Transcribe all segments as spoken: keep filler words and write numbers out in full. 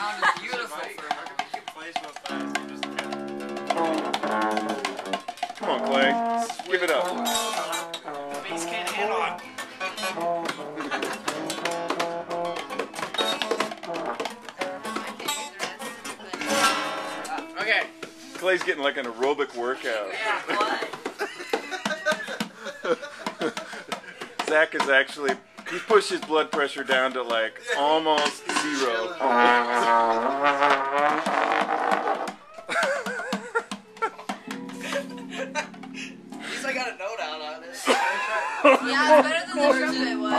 sound is beautiful for him. He plays so fast, he just can't. Come on, Clay. Give it up. Bass can't handle it. Okay. Clay's getting like an aerobic workout. Yeah, what? Zach is actually, he's pushed his blood pressure down to like almost zero. At least I got a note out on it. Yeah, it's better than the trumpet was.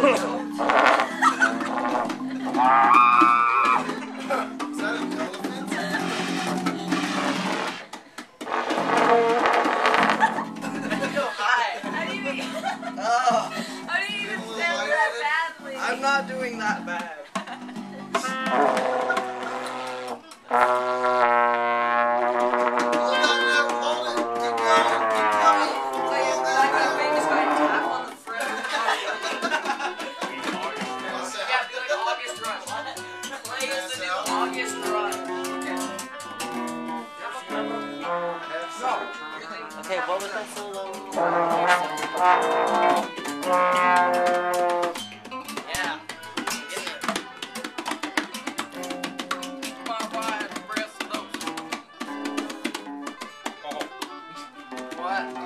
Is that an elephant? Go high. How do you even, Oh, how do you even sound that badly? I'm not doing that bad. Okay, what was that solo? Yeah. Get it. Come on, wide breath those. Oh. What? Oh.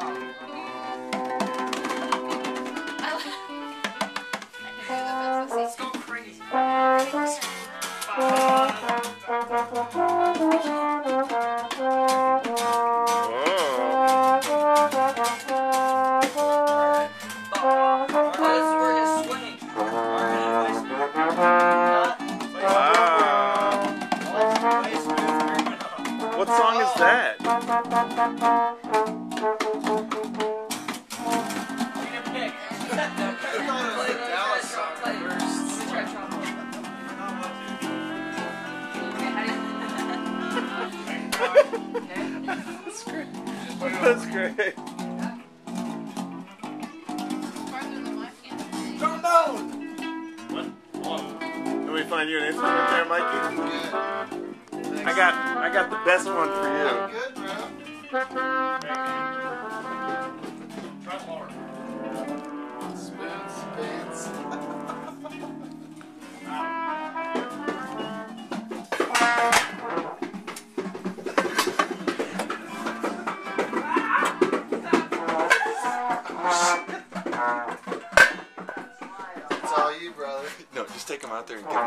Let's go crazy. What song is that? That's great. That's great. Trombone! What? Oh. Can we find you an instrument there, Mikey? I got, I got the best one for you. Good, bro. Try hard. Spoon spins. It's all you, brother. No, just take him out there and get him.